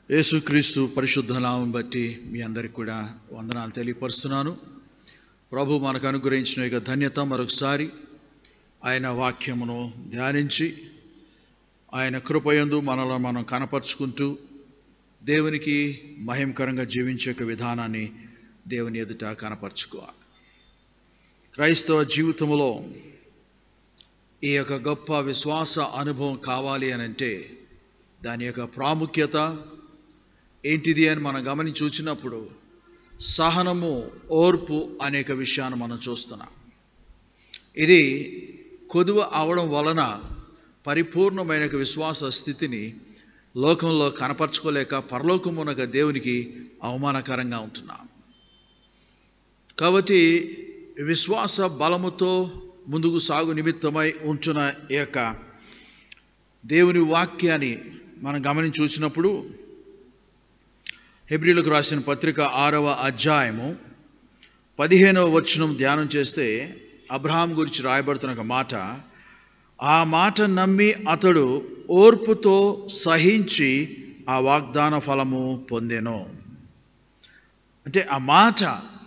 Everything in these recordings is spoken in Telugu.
యేసుక్రీస్తు పరిశుద్ధ నామం బట్టి మీ అందరికి కూడా వందనాలు తెలియపరుస్తున్నాను. ప్రభు మనకు అనుగ్రహించిన యొక్క ధన్యత మరొకసారి ఆయన వాక్యమును ధ్యానించి ఆయన కృపయందు మనలో మనం కనపరుచుకుంటూ దేవునికి మహిమకరంగా జీవించే విధానాన్ని దేవుని ఎదుట కనపరుచుకోవాలి. క్రైస్తవ జీవితంలో ఈ యొక్క గొప్ప విశ్వాస అనుభవం కావాలి అని అంటే దాని యొక్క ప్రాముఖ్యత ఏంటిది అని మనం గమనించి చూసినప్పుడు సహనము, ఓర్పు అనేక విషయాన్ని మనం చూస్తున్నాం. ఇది కొదువ అవడం వలన పరిపూర్ణమైన విశ్వాస స్థితిని లోకంలో కనపరచుకోలేక పరలోకమునక దేవునికి అవమానకరంగా ఉంటున్నాం. కాబట్టి విశ్వాస బలముతో ముందుకు సాగు నిమిత్తమై ఉంటున్న ఈ యొక్క దేవుని వాక్యాన్ని మనం గమనించి చూసినప్పుడు హెబ్రీలకు రాసిన పత్రిక 6వ అధ్యాయము 15వ వచనం ధ్యానం చేస్తే అబ్రహాం గురించి రాయబడుతున్న ఒక మాట, ఆ మాట నమ్మి అతడు ఓర్పుతో సహించి ఆ వాగ్దాన ఫలము పొందెను. అంటే ఆ మాట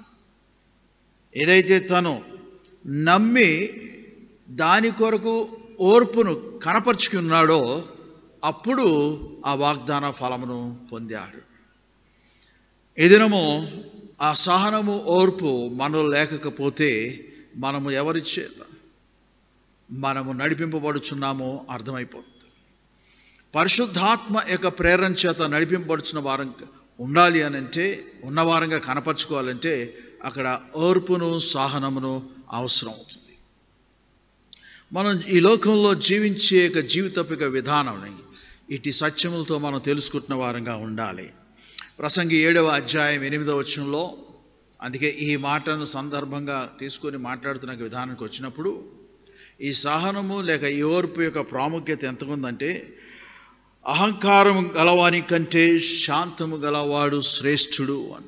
ఏదైతే తను నమ్మి దాని కొరకు ఓర్పును కనపరుచుకున్నాడో అప్పుడు ఆ వాగ్దాన ఫలమును పొందాడు. ఈ దినము ఆ సహనము, ఓర్పు మనలో లేకపోతే మనము ఎవరి చేత మనము నడిపింపబడుచున్నామో అర్థమైపోతుంది. పరిశుద్ధాత్మ యొక్క ప్రేరణ చేత నడిపింపబడుచున్న వారం ఉండాలి అని అంటే, ఉన్నవారంగా కనపరుచుకోవాలంటే అక్కడ ఓర్పును, సహనమును అవసరం అవుతుంది. మనం ఈ లోకంలో జీవించే జీవితపు విధానం ఇటు సత్యములతో మనం తెలుసుకుంటున్న వారంగా ఉండాలి. ప్రసంగి 7వ అధ్యాయం 8వ వచనంలో, అందుకే ఈ మాటను సందర్భంగా తీసుకొని మాట్లాడుతున్న విధానానికి వచ్చినప్పుడు ఈ సహనము లేక ఈ ఓర్పు యొక్క ప్రాముఖ్యత ఎంతకుందంటే, అహంకారం గలవాని కంటే శాంతము గలవాడు శ్రేష్ఠుడు అని.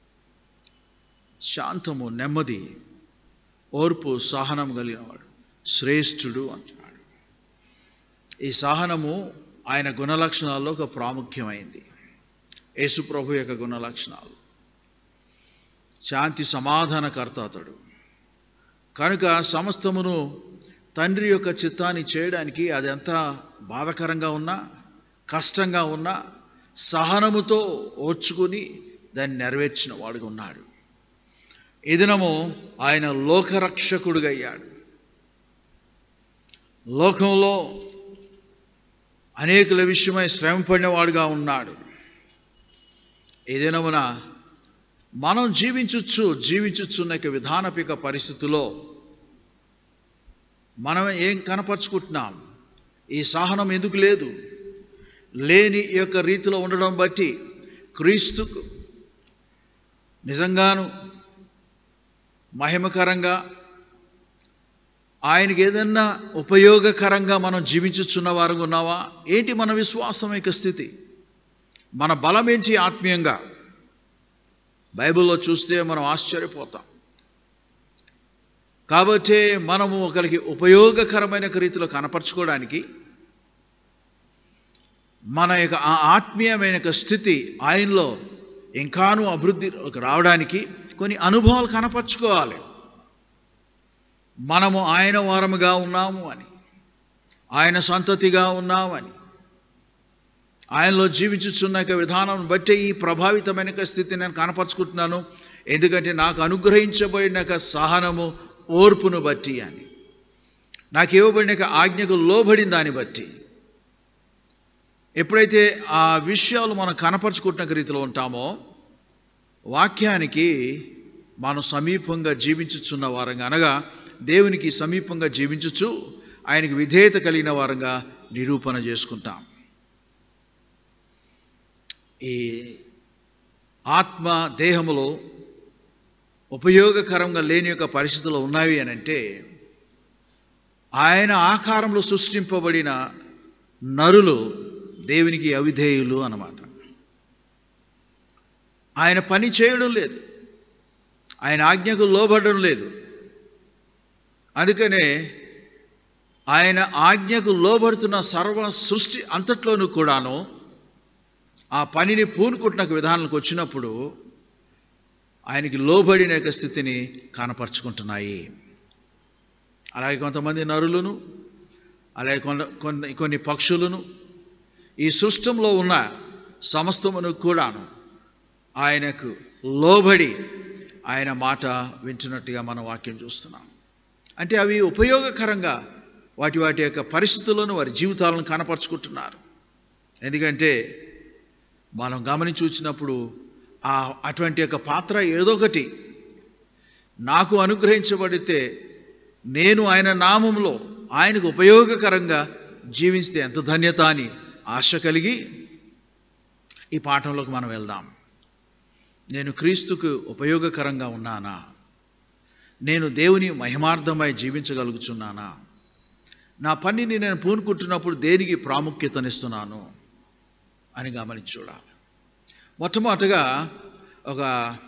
శాంతము, నెమ్మది, ఓర్పు, సహనం కలిగినవాడు శ్రేష్ఠుడు అంటున్నాడు. ఈ సహనము ఆయన గుణలక్షణాల్లో ఒక ప్రాముఖ్యమైంది. యేసు ప్రభు యొక్క గుణలక్షణాలు. శాంతి సమాధానకర్త అతడు కనుక సమస్తమును తండ్రి యొక్క చిత్తాన్ని చేయడానికి అది ఎంత బాధకరంగా ఉన్నా, కష్టంగా ఉన్నా సహనముతో ఓర్చుకుని దాన్ని నెరవేర్చిన వాడుగా ఉన్నాడు. ఈ దినము ఆయన లోకరక్షకుడుగా అయ్యాడు. లోకంలో అనేకుల విషయమై శ్రమ పడినవాడుగా ఉన్నాడు. ఈ దినమున మనం జీవించుచున్న విధానపిక పరిస్థితుల్లో మనం ఏం కనపరుచుకుంటున్నాం? ఈ సహనం ఎందుకు లేదు? లేని ఈ యొక్క రీతిలో ఉండడం బట్టి క్రీస్తుకు నిజంగాను మహిమకరంగా, ఆయనకి ఏదన్నా ఉపయోగకరంగా మనం జీవించుచున్న వారుగా ఉన్నావా? ఏంటి మన విశ్వాసం యొక్క స్థితి? మన బలం ఏంటి ఆత్మీయంగా? బైబిల్లో చూస్తే మనం ఆశ్చర్యపోతాం. కాబట్టి మనము ఒకరికి ఉపయోగకరమైన రీతిలో కనపరచుకోవడానికి మన యొక్క ఆత్మీయమైన స్థితి ఆయనలో ఇంకాను అభివృద్ధి రావడానికి కొన్ని అనుభవాలు కనపరచుకోవాలి. మనము ఆయన వారముగా ఉన్నాము అని, ఆయన సంతతిగా ఉన్నాము అని, ఆయనలో జీవించుచున్న విధానం బట్టి ఈ ప్రభావితమైన స్థితిని నేను కనపరుచుకుంటున్నాను. ఎందుకంటే నాకు అనుగ్రహించబడిన సహనము, ఓర్పును బట్టి అని, నాకు ఇవ్వబడిన ఆజ్ఞకు లోబడిన దాన్ని బట్టి. ఎప్పుడైతే ఆ విషయాలు మనం కనపరుచుకుంటున్న రీతిలో ఉంటామో వాక్యానికి మనం సమీపంగా జీవించుచున్న వారంగా, అనగా దేవునికి సమీపంగా జీవించుచు ఆయనకి విధేయత కలిగిన వారంగా నిరూపణ చేసుకుంటాం. ఈ ఆత్మ దేహములో ఉపయోగకరంగా లేని యొక్క పరిస్థితులు ఉన్నాయి అని అంటే, ఆయన ఆకారంలో సృష్టింపబడిన నరులు దేవునికి అవిధేయులు అన్నమాట. ఆయన పని చేయడం లేదు, ఆయన ఆజ్ఞకు లోబడడం లేదు. అందుకనే ఆయన ఆజ్ఞకు లోబడుతున్న సర్వ సృష్టి అంతట్లోనూ కూడాను ఆ పనిని పూనుకుంటున్న విధానాలకు వచ్చినప్పుడు ఆయనకి లోబడిన యొక్క స్థితిని కనపరుచుకుంటున్నాయి. అలాగే కొంతమంది నరులను, అలాగే కొన్ని పక్షులను, ఈ సృష్టంలో ఉన్న సమస్తమును కూడాను ఆయనకు లోబడి ఆయన మాట వింటున్నట్టుగా మనం వాక్యం చూస్తున్నాం. అంటే అవి ఉపయోగకరంగా వాటి యొక్క పరిస్థితులను, వారి జీవితాలను కనపరుచుకుంటున్నారు. ఎందుకంటే మనం గమనించి వచ్చినప్పుడు అటువంటి యొక్క పాత్ర ఏదో ఒకటి నాకు అనుగ్రహించబడితే నేను ఆయన నామంలో ఆయనకు ఉపయోగకరంగా జీవిస్తే ఎంత ధన్యత అని ఆశ కలిగి ఈ పాఠంలోకి మనం వెళ్దాం. నేను క్రీస్తుకు ఉపయోగకరంగా ఉన్నానా? నేను దేవుని మహిమార్థమై జీవించగలుగుతున్నానా? నా పనిని నేను పూనుకుంటున్నప్పుడు దేనికి ప్రాముఖ్యతనిస్తున్నాను అని గమనించి చూడాలి. మొట్టమొదటిగా ఒక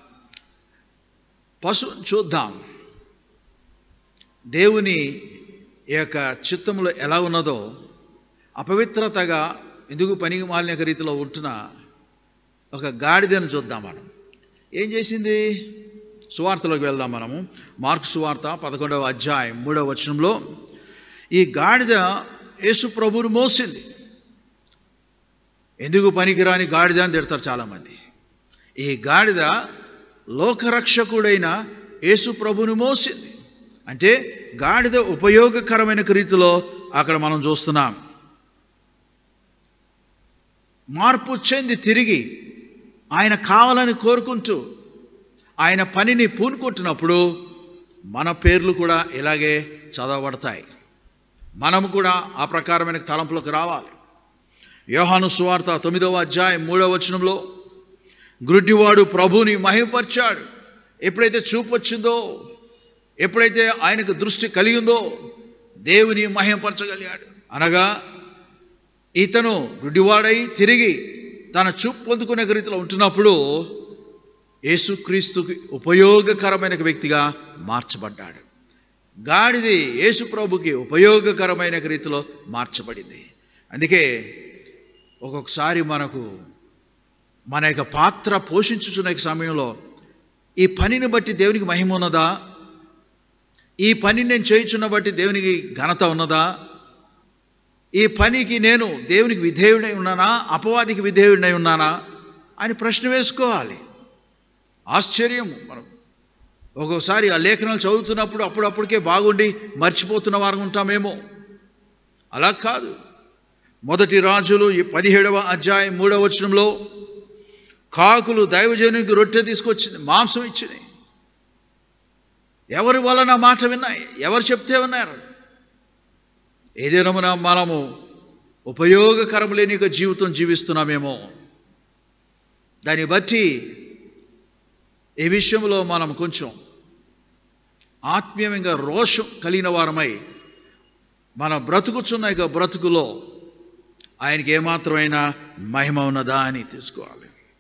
పశువుని చూద్దాం. దేవుని యొక్క చిత్తంలో ఎలా ఉన్నదో అపవిత్రతగా ఎందుకు పనికి మాలిన రీతిలో ఉంటున్న ఒక గాడిదను చూద్దాం. మనం ఏం చేసింది? సువార్తలోకి వెళ్దాం మనము. మార్కు సువార్త 11వ అధ్యాయం 3వ వచనంలో ఈ గాడిద యేసు ప్రభువును మోసింది. ఎందుకు పనికిరాని గాడిద అని తిడతారు చాలామంది. ఈ గాడిద లోకరక్షకుడైన యేసు ప్రభువును మోసింది. అంటే గాడిద ఉపయోగకరమైన రీతిలో అక్కడ మనం చూస్తున్నాం. మార్పు చెంది తిరిగి ఆయన కావాలని కోరుకుంటూ ఆయన పనిని పూనుకుంటున్నప్పుడు మన పేర్లు కూడా ఇలాగే చదవబడతాయి. మనము కూడా ఆ ప్రకారమైన తలంపులకు రావాలి. యోహాను సువార్త 9వ అధ్యాయం 3వ వచనంలో గుడ్డివాడు ప్రభువుని మహిమపరిచాడు. ఎప్పుడైతే చూపు వచ్చిందో, ఎప్పుడైతే ఆయనకు దృష్టి కలిగిందో దేవుని మహిమపరచగలిగాడు. అనగా ఇతను గుడ్డివాడై తిరిగి తన చూపు పొందుకునే రీతిలో ఉంటున్నప్పుడు యేసుక్రీస్తుకి ఉపయోగకరమైన వ్యక్తిగా మార్చబడ్డాడు. గాడిది యేసు ప్రభుకి ఉపయోగకరమైన రీతిలో మార్చబడింది. అందుకే ఒక్కొక్కసారి మన యొక్క పాత్ర పోషించుచున్న సమయంలో ఈ పనిని బట్టి దేవునికి మహిమ ఉన్నదా? ఈ పనిని నేను చేయుచున్న బట్టి దేవునికి ఘనత ఉన్నదా? ఈ పనికి నేను దేవునికి విధేయుడై ఉన్నానా, అపవాదికి విధేయుడై ఉన్నానా అని ప్రశ్న వేసుకోవాలి. ఆశ్చర్యం, మనం ఒక్కొక్కసారి ఆ లేఖనాలు చదువుతున్నప్పుడు అప్పుడప్పటికే బాగుండి మర్చిపోతున్న వారు ఉంటామేమో. అలా కాదు. మొదటి రాజులు 17వ అధ్యాయం 3వ వచనంలో కాకులు దైవజనునికి రొట్టె తీసుకొచ్చింది, మాంసం ఇచ్చినాయి. ఎవరి వలన మాట విన్నాయి? ఎవరు చెప్తే విన్నారు? ఏదైనా మనము ఉపయోగకరం లేని జీవితం జీవిస్తున్నామేమో. దాన్ని బట్టి ఈ విషయంలో మనం కొంచెం ఆత్మీయంగా రోషం కలిగిన వారమై మన బ్రతుకుచున్న బ్రతుకులో ఆయనకి ఏమాత్రమైనా మహిమ ఉన్నదా అని తీసుకోవాలి.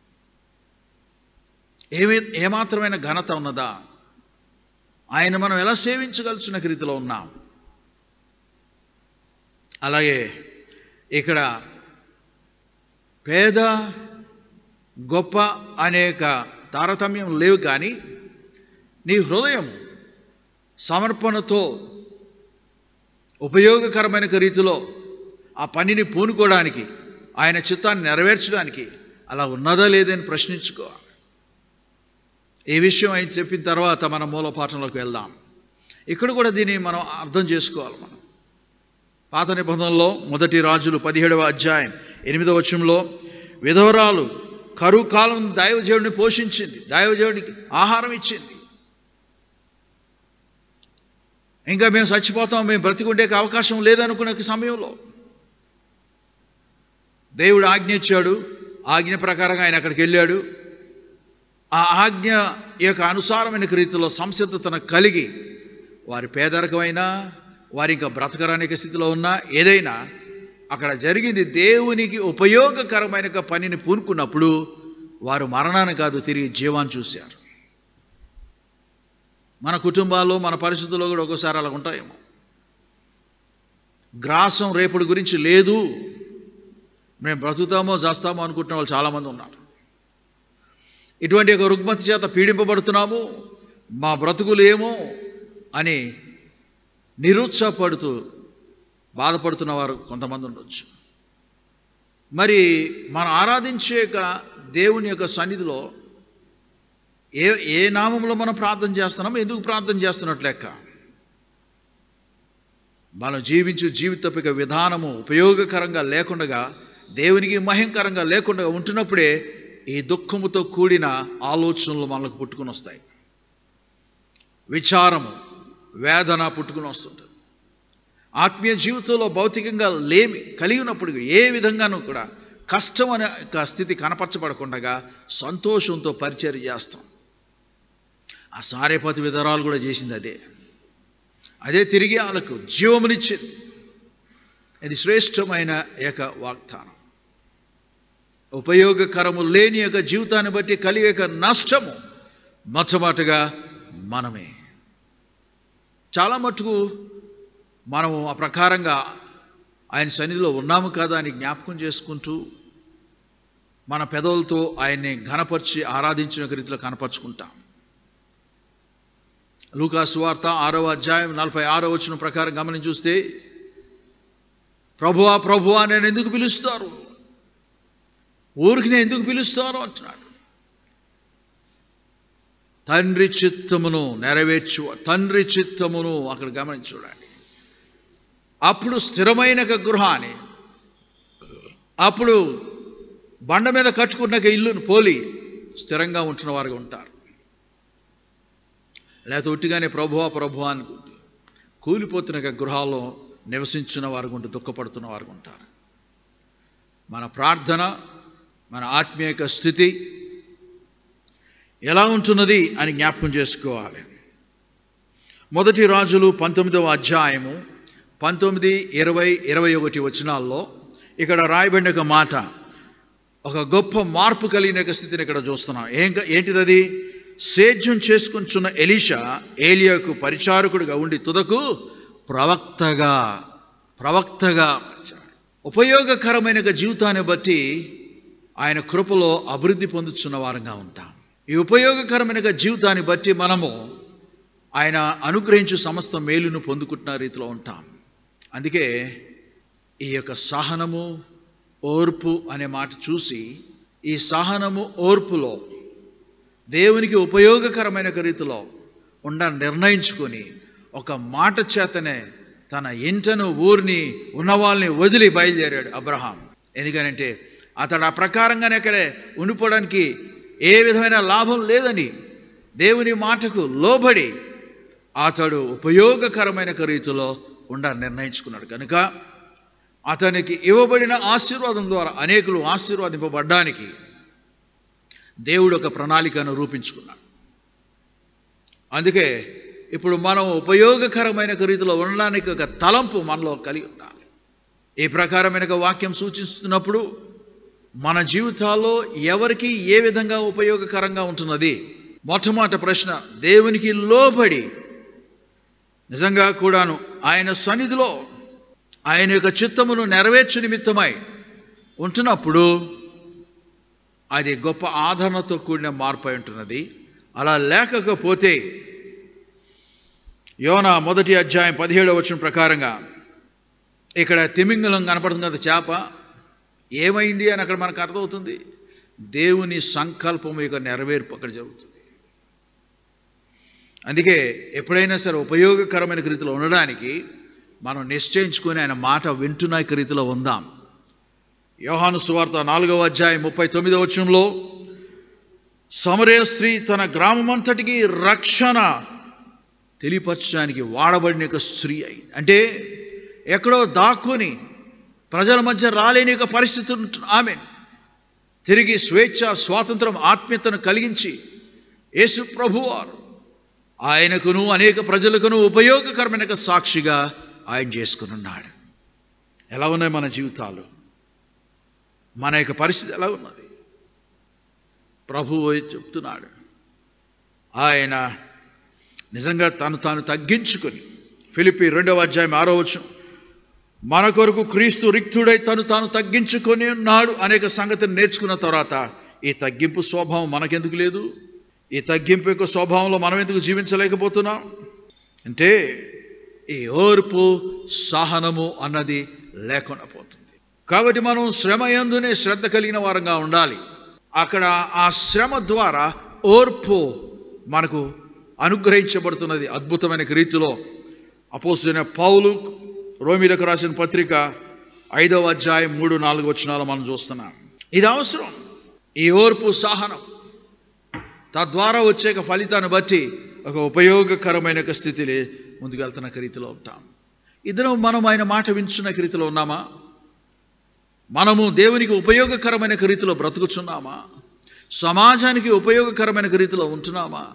ఏమాత్రమైన ఘనత ఉన్నదా? ఆయన మనం ఎలా సేవించగలుచున్న రీతిలో ఉన్నాం. అలాగే ఇక్కడ పేద గొప్ప అనేక తారతమ్యం లేవు, కానీ నీ హృదయం సమర్పణతో ఉపయోగకరమైన రీతిలో ఆ పనిని పూనుకోవడానికి, ఆయన చిత్తాన్ని నెరవేర్చడానికి అలా ఉన్నదా లేదని ప్రశ్నించుకోవాలి. ఈ విషయం ఆయన చెప్పిన తర్వాత మన మూల పాఠంలోకి వెళ్దాం. ఇక్కడ కూడా దీన్ని మనం అర్థం చేసుకోవాలి. మనం పాత నిబంధనలో మొదటి రాజులు 17వ అధ్యాయం 8వ వచనంలో విధవరాలు కరువు కాలం దైవజనుడిని పోషించింది, దైవజనుడికి ఆహారం ఇచ్చింది. ఇంకా మేము చచ్చిపోతాం, మేము బ్రతికుండే అవకాశం లేదనుకునే సమయంలో దేవుడు ఆజ్ఞ ఇచ్చాడు. ఆజ్ఞ ప్రకారంగా ఆయన అక్కడికి వెళ్ళాడు. ఆ ఆజ్ఞ యొక్క అనుసారమైన రీతిలో సంసిద్ధతను కలిగి వారి పేదరికమైనా, వారి ఇంకా బ్రతకరానిక స్థితిలో ఉన్నా, ఏదైనా అక్కడ జరిగింది దేవునికి ఉపయోగకరమైన పనిని పూనుకున్నప్పుడు వారు మరణాన్ని కాదు, తిరిగి జీవాన్ని చూశారు. మన కుటుంబాల్లో, మన పరిస్థితుల్లో కూడా ఒక్కోసారి అలా ఉంటాయేమో. గ్రాసం రేపటి గురించి లేదు, మేము బ్రతుకుతామో చేస్తామో అనుకుంటున్న వాళ్ళు చాలామంది ఉన్నారు. ఇటువంటి ఒక రుగ్మతి చేత పీడింపబడుతున్నాము, మా బ్రతుకులు ఏమో అని నిరుత్సాహపడుతూ బాధపడుతున్న వారు కొంతమంది ఉండొచ్చు. మరి మనం ఆరాధించే దేవుని యొక్క సన్నిధిలో ఏ నామంలో మనం ప్రార్థన చేస్తున్నామో, ఎందుకు ప్రార్థన చేస్తున్నట్లు లెక్క. మనం జీవించే జీవితపు విధానము ఉపయోగకరంగా లేకుండా, దేవునికి మహిమకరంగా లేకుండా ఉంటున్నప్పుడే ఈ దుఃఖముతో కూడిన ఆలోచనలు మనకు పుట్టుకుని వస్తాయి. విచారము, వేదన పుట్టుకుని వస్తుంటుంది. ఆత్మీయ జీవితంలో భౌతికంగా లేమి కలిగినప్పుడు ఏ విధంగానూ కూడా కష్టం అనే స్థితి కనపరచబడకుండా సంతోషంతో పరిచర్య చేస్తాం. ఆ సారేపతి విధరాలు కూడా చేసింది అదే తిరిగి వాళ్ళకు జీవమునిచ్చింది. ఇది శ్రేష్టమైన ఏక వాగ్దానం. ఉపయోగకరము లేని యొక్క జీవితాన్ని బట్టి కలిగే నష్టము మొట్టమొదటిగా మనమే. చాలా మటుకు మనము ఆ ప్రకారంగా ఆయన సన్నిధిలో ఉన్నాము కదా అని జ్ఞాపకం చేసుకుంటూ మన పెదవులతో ఆయన్ని ఘనపరిచి ఆరాధించిన రీతిలో కనపరుచుకుంటాం. లూకా సువార్త 6వ అధ్యాయం 46వ వచనం ప్రకారం గమనించి చూస్తే, ప్రభువా ప్రభువా నేను ఎందుకు పిలుస్తారు, ఊరికి నేను ఎందుకు పిలుస్తారు అంటున్నాడు. తండ్రి చిత్తమును నెరవేర్చు, తండ్రి చిత్తమును అక్కడ గమనించి చూడండి. అప్పుడు స్థిరమైన గృహాన్ని, అప్పుడు బండ మీద కట్టుకున్న ఇల్లును పోలి స్థిరంగా ఉంటున్న వారుగా ఉంటారు. లేకపోతే ఒట్టిగానే ప్రభువా ప్రభువా అనుకుంటూ కూలిపోతున్న గృహాల్లో నివసించిన వారు ఉంటూ దుఃఖపడుతున్న వారు ఉంటారు. మన ప్రార్థన, మన ఆత్మీయ స్థితి ఎలా ఉంటున్నది అని జ్ఞాపకం చేసుకోవాలి. మొదటి రాజులు 19వ అధ్యాయము 19, 20, 21 వచనాల్లో ఇక్కడ రాయబడిన ఒక మాట, ఒక గొప్ప మార్పు కలిగిన స్థితిని ఇక్కడ చూస్తున్నాం. ఏంటిది? సేద్యం చేసుకుంటున్న ఎలీషా ఏలియాకు పరిచారకుడిగా ఉండి తుదకు ప్రవక్తగా వచ్చాడు. ఉపయోగకరమైన జీవితాన్ని బట్టి ఆయన కృపలో అభివృద్ధి పొందుతున్న వారంగా ఉంటాం. ఈ ఉపయోగకరమైన జీవితాన్ని బట్టి మనము ఆయన అనుగ్రహించు సమస్త మేలును పొందుకుంటున్న రీతిలో ఉంటాం. అందుకే ఈ యొక్క సహనము, ఓర్పు అనే మాట చూసి, ఈ సహనము ఓర్పులో దేవునికి ఉపయోగకరమైన రీతిలో నిర్ణయించుకొని ఒక మాట చేతనే తన ఇంటను ఊరిని ఉన్న వాళ్ళని వదిలి బయలుదేరాడు అబ్రహాం. ఎందుకనంటే అతడు ఆ ప్రకారంగానే అక్కడే ఉండిపోవడానికి ఏ విధమైన లాభం లేదని దేవుని మాటకు లోబడి అతడు ఉపయోగకరమైన రీతిలో నిర్ణయించుకున్నాడు. కనుక అతనికి ఇవ్వబడిన ఆశీర్వాదం ద్వారా అనేకులు ఆశీర్వాదింపబడ్డానికి దేవుడు ఒక ప్రణాళికను రూపించుకున్నాడు. అందుకే ఇప్పుడు మనం ఉపయోగకరమైన రీతిలో ఉండడానికి ఒక తలంపు మనలో కలిగి ఉండాలి. ఈ ప్రకారమైన వాక్యం సూచిస్తున్నప్పుడు మన జీవితాల్లో ఎవరికి ఏ విధంగా ఉపయోగకరంగా ఉంటున్నది? మొట్టమొదటి ప్రశ్న, దేవునికి లోబడి నిజంగా కూడాను ఆయన సన్నిధిలో ఆయన యొక్క చిత్తమును నెరవేర్చు నిమిత్తమై ఉంటున్నప్పుడు అది గొప్ప ఆదరణతో కూడిన మార్పు అయి ఉంటున్నది. అలా లేకపోతే యోనా 1వ అధ్యాయం 17వ వచనం ప్రకారంగా ఇక్కడ తిమింగలం కనపడుతుంది కదా, చేప ఏమైంది అని అక్కడ మనకు అర్థమవుతుంది. దేవుని సంకల్పం యొక్క నెరవేర్పు అక్కడ జరుగుతుంది. అందుకే ఎప్పుడైనా సరే ఉపయోగకరమైన రీతిలో ఉండడానికి మనం నిశ్చయించుకొని ఆయన మాట వింటున్న రీతిలో ఉందాం. యోహాను సువార్త 4వ అధ్యాయం 39వ వచనంలో సమరయ స్త్రీ తన గ్రామమంతటికి రక్షణ తెలియపరచడానికి వాడబడిన ఒక స్త్రీ అయింది. అంటే ఎక్కడో దాక్కుని ప్రజల మధ్య రాలేని ఒక పరిస్థితి ఆమె తిరిగి స్వేచ్ఛ, స్వాతంత్రం, ఆత్మీయతను కలిగించి యేసు ప్రభువారు ఆయనకును అనేక ప్రజలకును ఉపయోగకరమైన సాక్షిగా ఆయన చేసుకుని ఉన్నాడు. ఎలా ఉన్నాయి మన జీవితాలు? మన యొక్క పరిస్థితి ఎలా ఉన్నది? ప్రభువు చెప్తున్నాడు, ఆయన నిజంగా తాను తగ్గించుకొని, ఫిలిప్పీ 2వ అధ్యాయం 6వ వచనం, మన కొరకు క్రీస్తు రిక్తుడై తాను తగ్గించుకొని ఉన్నాడు అనేక సంగతిని నేర్చుకున్న తర్వాత ఈ తగ్గింపు స్వభావం మనకెందుకు లేదు? ఈ తగ్గింపు యొక్క స్వభావంలో మనం ఎందుకు జీవించలేకపోతున్నాం అంటే ఈ ఓర్పు సహనము అన్నది లేకుండా పోతుంది. కాబట్టి మనం శ్రమ యందునే శ్రద్ధ కలిగిన వారంగా ఉండాలి. అక్కడ ఆ శ్రమ ద్వారా ఓర్పు మనకు అనుగ్రహించబడుతున్నది అద్భుతమైన రీతిలో. అపోస్తలుడైన పౌలు రోమీయులకు రాసిన పత్రిక 5వ అధ్యాయం 3-4 వచనాలు మనం చూస్తున్నాం. ఇది అవసరం. ఈ ఓర్పు సహనం తద్వారా వచ్చే ఫలితాన్ని బట్టి ఒక ఉపయోగకరమైన స్థితిలో ముందుకెళ్తున్న రీతిలో ఉంటాం. ఇద్దరు మనం ఆయన మాట వింటున్న రీతిలో ఉన్నామా? మనము దేవునికి ఉపయోగకరమైన రీతిలో బ్రతుకుచున్నామా? సమాజానికి ఉపయోగకరమైన రీతిలో ఉంటున్నామా?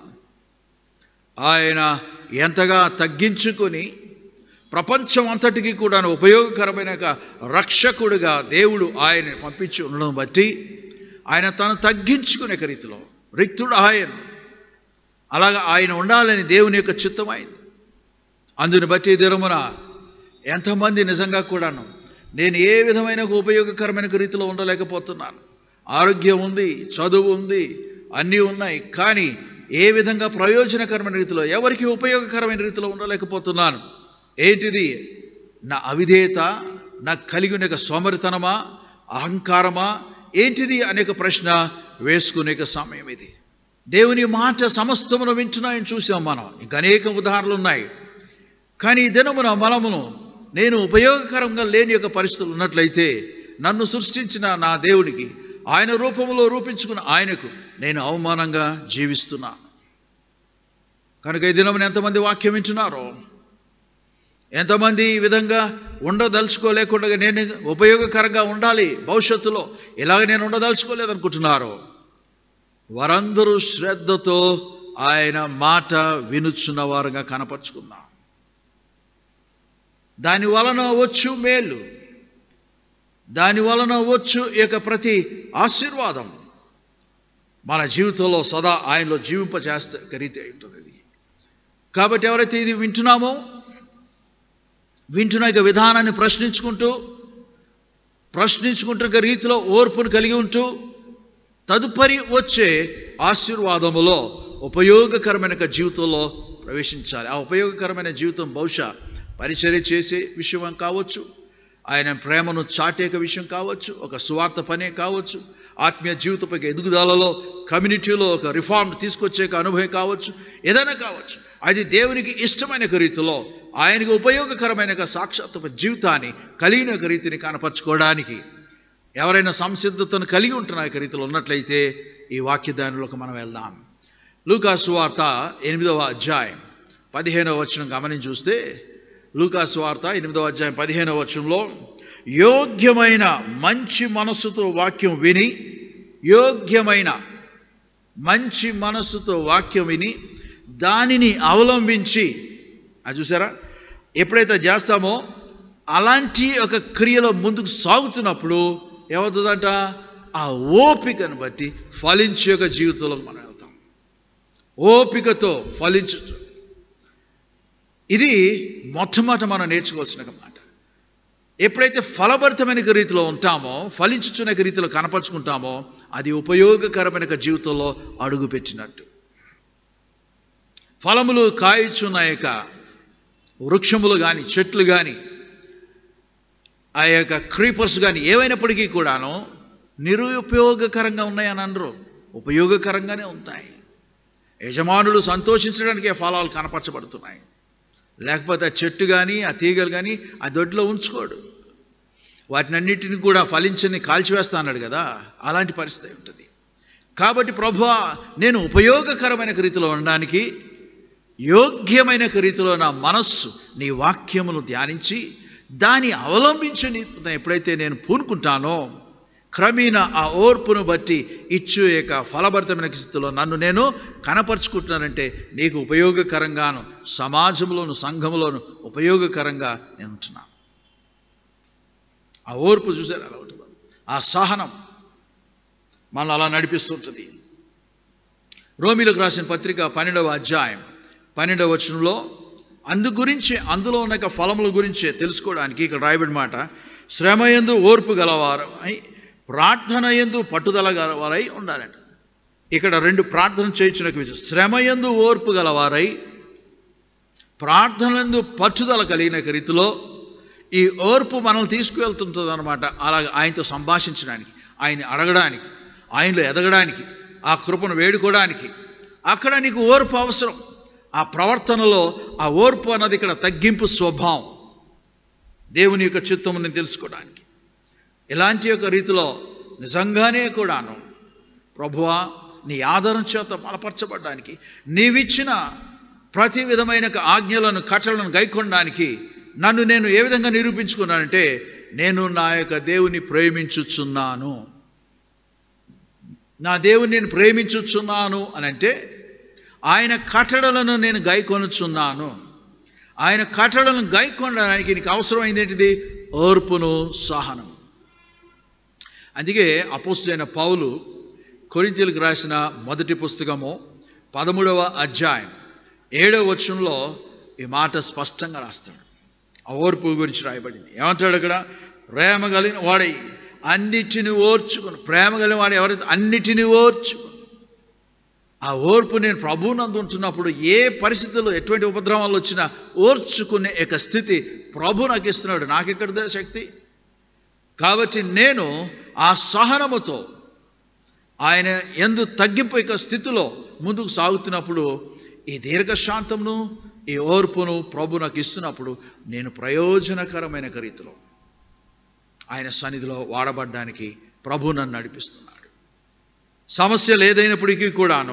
ఆయన ఎంతగా తగ్గించుకొని ప్రపంచం అంతటికి కూడా ఉపయోగకరమైన రక్షకుడిగా దేవుడు ఆయన పంపించి ఉండడం బట్టి ఆయన తను తగ్గించుకునే రీతిలో రిక్తుడు ఆయన, అలాగా ఆయన ఉండాలని దేవుని యొక్క చిత్తమైంది. అందుని బట్టి దినమున ఎంతమంది నిజంగా కూడాను నేను ఏ విధమైన ఉపయోగకరమైన రీతిలో ఉండలేకపోతున్నాను, ఆరోగ్యం ఉంది, చదువు ఉంది, అన్నీ ఉన్నాయి, కానీ ఏ విధంగా ప్రయోజనకరమైన రీతిలో ఎవరికి ఉపయోగకరమైన రీతిలో ఉండలేకపోతున్నాను. ఏంటిది? నా అవిధేయత, నాకు కలిగిన సోమరితనమా, అహంకారమా, ఏంటిది అనేక ప్రశ్న వేసుకునే సమయం ఇది. దేవుని మాట సమస్తమును వింటున్నాయని చూసాం మనం. ఇంకా అనేక ఉదాహరణలు ఉన్నాయి. కానీ ఈ దినమున మనమును నేను ఉపయోగకరంగా లేని యొక్క పరిస్థితులు ఉన్నట్లయితే నన్ను సృష్టించిన నా దేవునికి, ఆయన రూపంలో రూపించుకున్న ఆయనకు నేను అవమానంగా జీవిస్తున్నాను. కనుక ఈ దినమున ఎంతమంది వాక్యం వింటున్నారో, ఎంతమంది ఈ విధంగా ఉండదలుచుకోలేకుండా నేను ఉపయోగకరంగా ఉండాలి భవిష్యత్తులో, ఇలాగ నేను ఉండదలుచుకోలేదనుకుంటున్నారో వారందరూ శ్రద్ధతో ఆయన మాట వినుచున్న వారుగా కనపరుచుకుందాం. దాని వలన వచ్చు మేలు, దాని వలన వచ్చు యొక్క ప్రతి ఆశీర్వాదం మన జీవితంలో సదా ఆయనలో జీవింపచేస్తే రీతి ఉంటుంది. కాబట్టి ఎవరైతే ఇది వింటున్నామో, వింటున్న యొక్క విధానాన్ని ప్రశ్నించుకుంటున్న రీతిలో ఓర్పును కలిగి ఉంటూ తదుపరి వచ్చే ఆశీర్వాదములో ఉపయోగకరమైన జీవితంలో ప్రవేశించాలి. ఆ ఉపయోగకరమైన జీవితం బహుశా పరిచర్య చేసే విషయం కావచ్చు, ఆయన ప్రేమను చాటే విషయం కావచ్చు, ఒక సువార్త పనే కావచ్చు, ఆత్మీయ జీవితపై ఎదుగుదలలో కమ్యూనిటీలో ఒక రిఫార్మ్ తీసుకొచ్చే అనుభవం కావచ్చు, ఏదైనా కావచ్చు. అది దేవునికి ఇష్టమైన రీతిలో ఆయనకు ఉపయోగకరమైన సాక్షాత్వ జీవితాన్ని కలిగిన రీతిని కనపరచుకోవడానికి ఎవరైనా సంసిద్ధతను కలిగి ఉంటున్న రీతిలో ఉన్నట్లయితే ఈ వాక్యదానిలోకి మనం వెళ్దాం. లూకా సువార్త 8వ అధ్యాయం 15వ వచనం గమనించి చూస్తే, లూకా సువార్త 8వ అధ్యాయం 15వ వచనంలో, యోగ్యమైన మంచి మనస్సుతో వాక్యం విని, యోగ్యమైన మంచి మనస్సుతో వాక్యం విని దానిని అవలంబించి, అది చూసారా, ఎప్పుడైతే చేస్తామో అలాంటి ఒక క్రియలో ముందుకు సాగుతున్నప్పుడు ఏమవుతుందంట? ఆ ఓపికను బట్టి ఫలించే ఒక జీవితంలోకి మనం వెళ్తాం. ఓపికతో ఫలించు, ఇది మొట్టమొదట మనం నేర్చుకోవాల్సిన మాట. ఎప్పుడైతే ఫలభరితమైన రీతిలో ఉంటామో, ఫలించుచున్న రీతిలో కనపరుచుకుంటామో, అది ఉపయోగకరమైన జీవితంలో అడుగుపెట్టినట్టు. ఫలములు కాయచున్న యొక్క వృక్షములు కానీ, చెట్లు కానీ, ఆ యొక్క క్రీపర్స్ కానీ ఏవైనప్పటికీ కూడాను నిరుపయోగకరంగా ఉన్నాయని అనరు, ఉపయోగకరంగానే ఉంటాయి. యజమానులు సంతోషించడానికి ఫలాలు కనపరచబడుతున్నాయి. లేకపోతే ఆ చెట్టు కానీ, ఆ తీగలు కానీ ఆ దొడ్లో ఉంచుకోడు, వాటినన్నిటిని కూడా ఫలించని కాల్చివేస్తా అన్నాడు కదా, అలాంటి పరిస్థితి ఉంటుంది. కాబట్టి ప్రభువా, నేను ఉపయోగకరమైన రీతిలో ఉండడానికి యోగ్యమైన రీతిలో నా మనస్సు నీ వాక్యమును ధ్యానించి దాన్ని అవలంబించి ఎప్పుడైతే నేను పూనుకుంటానో, క్రమేణా ఆ ఓర్పును బట్టి ఇచ్చు యొక్క ఫలభరితమైన స్థితిలో నన్ను నేను కనపరుచుకుంటున్నానంటే నీకు ఉపయోగకరంగాను, సమాజంలోను సంఘంలోను ఉపయోగకరంగా నేను ఉంటున్నాను. ఆ ఓర్పు చూసారు అలా ఉంటుంది. ఆ సహనం మనల్ని అలా నడిపిస్తుంటుంది. రోమీయులకు రాసిన పత్రిక 12వ అధ్యాయం 12వ వచనంలో అందు గురించి అందులో ఉన్న ఫలముల గురించే తెలుసుకోవడానికి ఇక్కడ రాయబడిన మాట, శ్రమయందు ఓర్పు గలవారై ప్రార్థన యందు పట్టుదల గలవారై ఉండాలంట. ఇక్కడ రెండు ప్రార్థన చేయించిన విషయం, శ్రమయందు ఓర్పు గలవారై ప్రార్థనలందు పట్టుదల కలిగిన రీతిలో ఈ ఓర్పు మనల్ని తీసుకువెళ్తుంటుంది అనమాట. అలాగే ఆయనతో సంభాషించడానికి, ఆయన అడగడానికి, ఆయనలో ఎదగడానికి, ఆ కృపను వేడుకోవడానికి అక్కడ నీకు ఓర్పు అవసరం. ఆ ప్రవర్తనలో ఆ ఓర్పు అన్నది ఇక్కడ తగ్గింపు స్వభావం, దేవుని యొక్క చిత్తముని తెలుసుకోవడానికి. ఇలాంటి యొక్క రీతిలో నిజంగానే కూడాను ప్రభువా నీ ఆదరణ చేత బలపరచబడడానికి, నీవిచ్చిన ప్రతి విధమైన ఆజ్ఞలను కట్టలను గైకొనడానికి నన్ను నేను ఏ విధంగా నిరూపించుకున్నానంటే, నేను నా యొక్క దేవుని ప్రేమించుచున్నాను, నా దేవుని నేను ప్రేమించుచున్నాను అని అంటే ఆయన కట్టడలను నేను గైకొనుచున్నాను. ఆయన కట్టడలను గైకొనడానికి నీకు అవసరమైంది ఏంటిది? ఓర్పును, సహనం. అందుకే అపోస్తలుడైన పౌలు కొరింథీయులకు రాసిన మొదటి పుస్తకము 13వ అధ్యాయం 7వ వచనంలో ఈ మాట స్పష్టంగా రాస్తాడు. ఆ ఓర్పు గురించి రాయబడింది. ఏమంటాడు అక్కడ? ప్రేమ కలిగిన వాడై అన్నిటిని ఓర్చుకుని. ప్రేమ కలిగిన వాడు ఎవరైతే అన్నిటినీ ఓర్చుకుని. ఆ ఓర్పు నేను ప్రభువునందు ఉంటున్నప్పుడు ఏ పరిస్థితుల్లో ఎటువంటి ఉపద్రవాలు వచ్చినా ఓర్చుకునే యొక్క స్థితి ప్రభు నాకు ఇస్తున్నాడు. నాకెక్కడిదే శక్తి? కాబట్టి నేను ఆ సహనముతో ఆయన యందు తగ్గింపు యొక్క స్థితిలో ముందుకు సాగుతున్నప్పుడు ఈ దీర్ఘశాంతమును, ఈ ఓర్పును ప్రభు నాకు ఇస్తున్నప్పుడు నేను ప్రయోజనకరమైన రీతిలో ఆయన సన్నిధిలో వాడబడ్డానికి ప్రభు నన్ను నడిపిస్తున్నాడు. సమస్యలు ఏదైనప్పటికీ కూడాను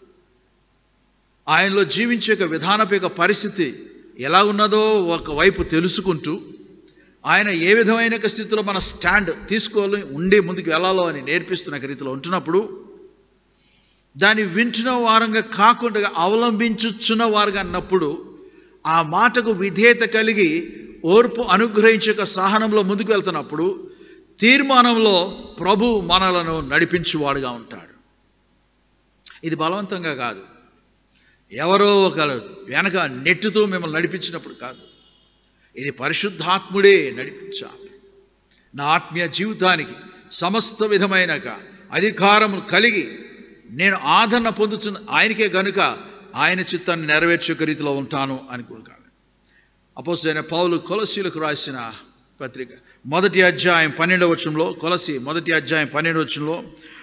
ఆయనలో జీవించే విధానపు యొక్క పరిస్థితి ఎలా ఉన్నదో ఒకవైపు తెలుసుకుంటూ, ఆయన ఏ విధమైన స్థితిలో మన స్టాండ్ తీసుకోవాలి, ఉండి ముందుకు వెళ్ళాలో అని నేర్పిస్తున్న రీతిలో ఉంటున్నప్పుడు, దాన్ని వింటున్న వారంగా కాకుండా అవలంబించుచున్న వారుగా అన్నప్పుడు, ఆ మాటకు విధేయత కలిగి ఓర్పు అనుగ్రహించే సహనంలో ముందుకు వెళ్తున్నప్పుడు, తీర్మానంలో ప్రభు మనలను నడిపించువాడుగా ఉంటాడు. ఇది బలవంతంగా కాదు, ఎవరో ఒకరు వెనక నెట్టుతూ మిమ్మల్ని నడిపించినప్పుడు కాదు. ఇది పరిశుద్ధాత్ముడే నడిపించాలి. నా ఆత్మీయ జీవితానికి సమస్త విధమైన అధికారం కలిగి నేను ఆదరణ పొందుతున్న ఆయనకే గనుక ఆయన చిత్తాన్ని నెరవేర్చే రీతిలో ఉంటాను అనుకుంటాను. అపోస్తలుడైన పౌలు కొలసీలకు రాసిన పత్రిక 1వ అధ్యాయం 12వ వచనంలో, కొలసీ 1వ అధ్యాయం 12వ వచనంలో,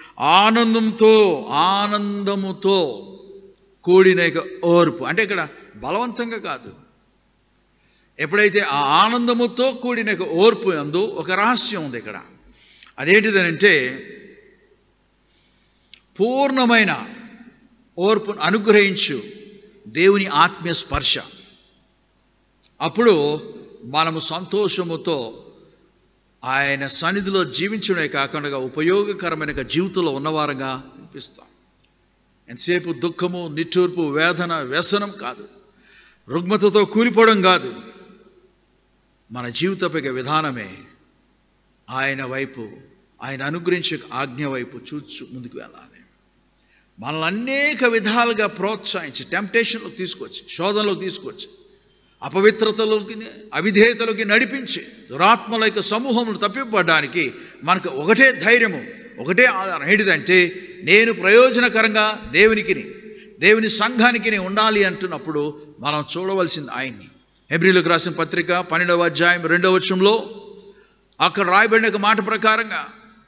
ఆనందముతో కూడిన ఓర్పు అంటే ఇక్కడ బలవంతంగా కాదు. ఎప్పుడైతే ఆ ఆనందముతో కూడిన ఓర్పు అందు ఒక రహస్యం ఉంది ఇక్కడ. అదేంటిదనంటే, పూర్ణమైన ఓర్పును అనుగ్రహించు దేవుని ఆత్మీయ స్పర్శ. అప్పుడు మనము సంతోషముతో ఆయన సన్నిధిలో జీవించడమే కాకుండా ఉపయోగకరమైన జీవితంలో ఉన్నవారుగా అనిపిస్తాం. ఎంతసేపు దుఃఖము, నిట్టూర్పు, వేదన, వ్యసనం కాదు, రుగ్మతతో కూలిపోవడం కాదు. మన జీవితపై విధానమే ఆయన వైపు, ఆయన అనుగ్రహించే ఆజ్ఞ వైపు చూచు ముందుకు వెళ్ళాలి. మనల్ని అనేక విధాలుగా ప్రోత్సహించి టెంప్టేషన్లోకి తీసుకొచ్చి, శోధనలోకి తీసుకొచ్చి, అపవిత్రతలోకి, అవిధేయతలోకి నడిపించి దురాత్మల యొక్క సమూహమును తప్పిపడడానికి మనకు ఒకటే ధైర్యము, ఒకటే ఆధారం. ఏంటిదంటే, నేను ప్రయోజనకరంగా దేవుని సంఘానికి ఉండాలి అంటున్నప్పుడు మనం చూడవలసింది ఆయన్ని. హెబ్రీయులకు రాసిన పత్రిక 12వ అధ్యాయం 2వ వచనంలో అక్కడ రాయబడిన మాట ప్రకారంగా,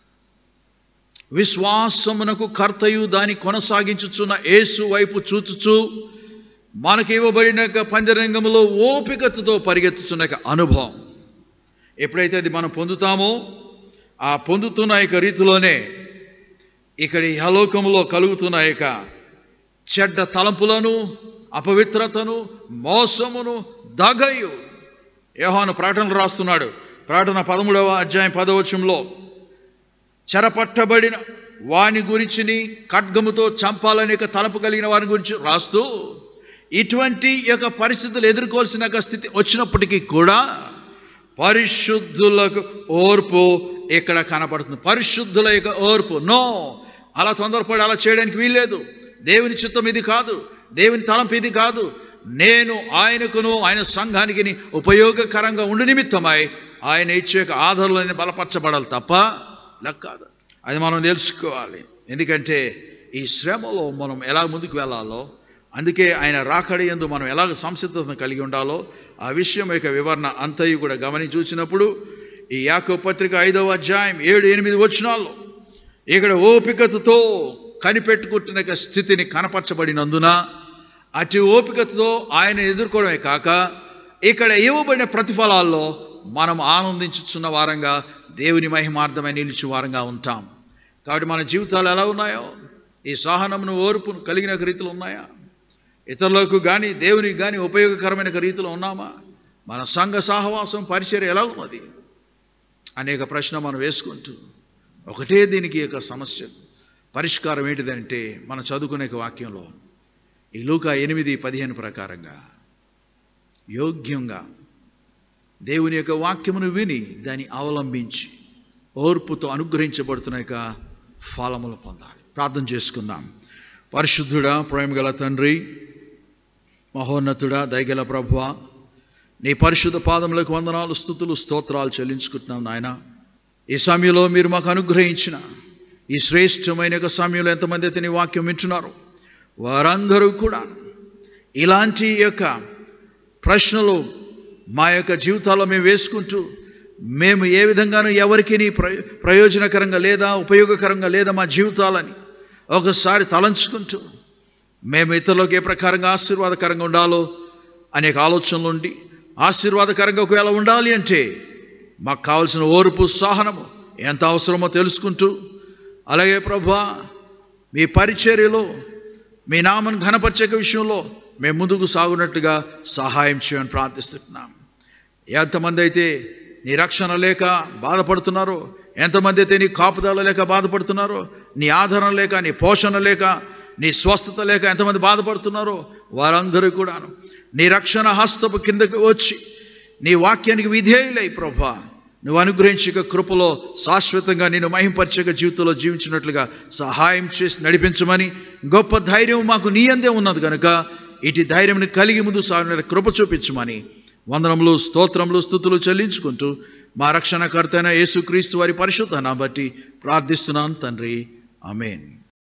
విశ్వాసమునకు కర్తయు దాన్ని కొనసాగించుచున్న యేసు వైపు చూచుచు మనకి ఇవ్వబడిన పంజరంగంలో ఓపికతో పరిగెత్తుచున్న అనుభవం. ఎప్పుడైతే అది మనం పొందుతామో, ఆ పొందుతున్న రీతిలోనే ఇక్కడ ఈ హలోకములో కలుగుతున్న చెడ్డ తలంపులను, అపవిత్రతను, మోసమును, దగయు, యోహాను ప్రకటనలు రాస్తున్నాడు. ప్రకటన 13వ అధ్యాయం 10వ వచనంలో, చెరపట్టబడిన వాని గురించి, ఖడ్గముతో చంపాలనే తలంపు కలిగిన వారి గురించి రాస్తూ, ఇటువంటి యొక్క పరిస్థితులు ఎదుర్కోవాల్సిన స్థితి వచ్చినప్పటికీ కూడా పరిశుద్ధులకు ఓర్పు ఇక్కడ కనపడుతుంది. పరిశుద్ధుల యొక్క ఓర్పు. నో, అలా తొందరపడి అలా చేయడానికి వీల్లేదు. దేవుని చిత్తం ఇది కాదు, దేవుని తలంపు ఇది కాదు. నేను ఆయనకును ఆయన సంఘానికి ఉపయోగకరంగా ఉండి నిమిత్తమై ఆయన ఇచ్చే ఆధారాలను బలపరచబడాలి తప్ప కాదు. అది మనం తెలుసుకోవాలి. ఎందుకంటే ఈ శ్రమలో మనం ఎలా ముందుకు వెళ్ళాలో, అందుకే ఆయన రాకడ యందు మనం ఎలాగ సంసిద్ధతను కలిగి ఉండాలో ఆ విషయం యొక్క వివరణ అంతయు కూడా గమనించి చూసినప్పుడు ఈ యాకోబు పత్రిక 5వ అధ్యాయం 7-8 వచనాల్లో ఇక్కడ ఓపికతో కనిపెట్టుకుంటున్న స్థితిని కనపరచబడినందున అటు ఓపికతో ఆయన ఎదుర్కోవడమే కాక ఇక్కడ ఇవ్వబడిన ప్రతిఫలాల్లో మనం ఆనందించుతున్న వారంగా దేవుని మహిమార్థమై నిలిచి వారంగా ఉంటాం. కాబట్టి మన జీవితాలు ఎలా ఉన్నాయో, ఈ సహనమును ఓర్పును కలిగిన రీతిలో ఉన్నాయా? ఇతరులకు కానీ దేవునికి కానీ ఉపయోగకరమైన రీతిలో ఉన్నామా? మన సంఘ సహవాసం పరిచర్య ఎలా ఉన్నది అనేక ప్రశ్న మనం వేసుకుంటూ ఒకటే దీనికి యొక్క సమస్య పరిష్కారం ఏంటిదంటే మనం చదువుకునే వాక్యంలో ఈ లూకా 8:15 ప్రకారంగా యోగ్యంగా దేవుని యొక్క వాక్యమును విని దాన్ని అవలంబించి ఓర్పుతో అనుగ్రహించబడుతున్న యొక్క ఫలములు పొందాలి. ప్రార్థన చేసుకుందాం. పరిశుద్ధుడా, ప్రేమగల తండ్రి, మహోన్నతుడా, దయగల ప్రభువా, నీ పరిశుద్ధ పాదములకు వందనాలు, స్తుతులు, స్తోత్రాలు చెల్లించుకుంటున్నాం నాయన. ఈ సమయంలో మీరు మాకు అనుగ్రహించిన ఈ శ్రేష్టమైన యొక్క సమయంలో ఎంతమంది అయితే నీ వాక్యం వింటున్నారు వారందరూ కూడా ఇలాంటి యొక్క ప్రశ్నలు మా యొక్క జీవితాల్లో మేము వేసుకుంటూ మేము ఏ విధంగానూ ఎవరికి నీ ప్రయోజనకరంగా లేదా ఉపయోగకరంగా లేదా మా జీవితాలని ఒకసారి తలంచుకుంటూ మేము ఇతరులకు ఏ ప్రకారంగా ఆశీర్వాదకరంగా ఉండాలో అనేక ఆలోచనలు ఉండి ఆశీర్వాదకరంగా ఒకవేళ ఉండాలి అంటే మాకు కావలసిన ఓర్పు, సహనము ఎంత అవసరమో తెలుసుకుంటూ, అలాగే ప్రభువా మీ పరిచర్యలో మీ నామను ఘనపరిచే విషయంలో మేము ముందుకు సాగునట్టుగా సహాయం చేయమని ప్రార్థిస్తున్నాం. ఎంతమంది అయితే నీ రక్షణ లేక బాధపడుతున్నారో, ఎంతమంది అయితే నీ కాపుదల లేక బాధపడుతున్నారో, నీ ఆదరణ లేక, నీ పోషణ లేక, నీ స్వస్థత లేక ఎంతమంది బాధపడుతున్నారో వారందరూ కూడా నీ రక్షణ హస్తపు కిందకు వచ్చి నీ వాక్యానికి విధేయులై ప్రభువా నువ్వు అనుగ్రహించక కృపలో శాశ్వతంగా నేను మహింపరిచక జీవితంలో జీవించినట్లుగా సహాయం చేసి నడిపించమని గొప్ప ధైర్యం మాకు నీ అందే ఉన్నది కనుక ఇటు ధైర్యం కలిగి ముందు సాగిన కృప చూపించమని వందనములు, స్తోత్రములు, స్తుతులు చెల్లించుకుంటూ మా రక్షణకర్త అయిన యేసుక్రీస్తు వారి పరిశుద్ధ నామమున బట్టి ప్రార్థిస్తున్నాను తండ్రి. ఆమేన్.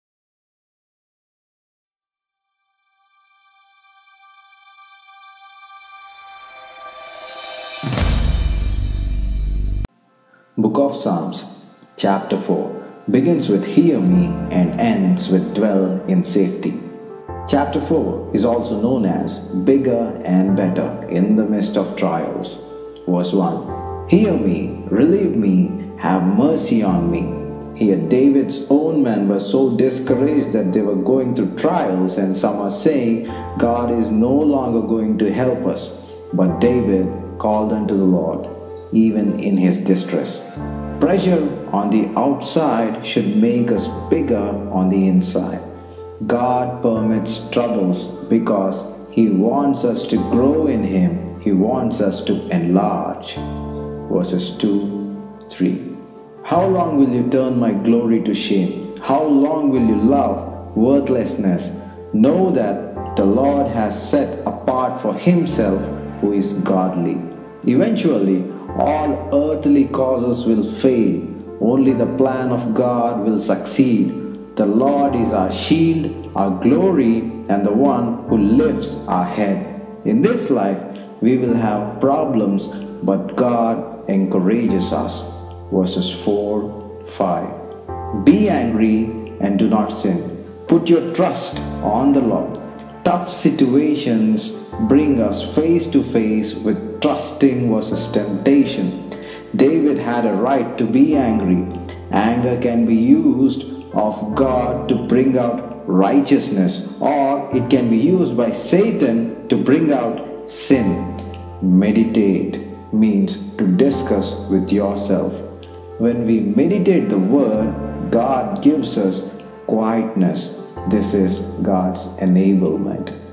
Book of Psalms, chapter 4, begins with "Hear me" and ends with "Dwell in safety." Chapter 4 is also known as "Bigger and Better in the Midst of Trials." Verse 1, "Hear me, relieve me, have mercy on me." Here David's own men were so discouraged that they were going through trials, and some are saying God is no longer going to help us. But David called unto the Lord even in his distress. Pressure on the outside should make us bigger on the inside. God permits troubles because He wants us to grow in Him. He wants us to enlarge. Verses 2-3. How long will you turn my glory to shame? How long will you love worthlessness? Know that the Lord has set apart for Himself who is godly. Eventually, all earthly causes will fail. Only the plan of God will succeed. The Lord is our shield, our glory, and the one who lifts our head. In this life, we will have problems, but God encourages us. Verses 4-5. Be angry and do not sin. Put your trust on the Lord. Tough situations bring us face to face with trusting versus temptation. David had a right to be angry. Anger can be used of God to bring out righteousness, or it can be used by Satan to bring out sin. Meditate means to discuss with yourself. When we meditate the word, God gives us quietness. This is God's enablement.